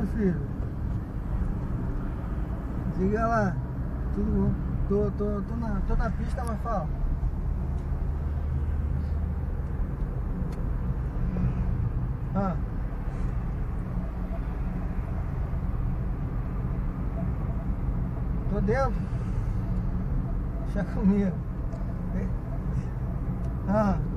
meu filho? Diga lá. Tudo bom? Tô na pista, mas fala. Ah. Tô dentro. Deixa comigo. Ah.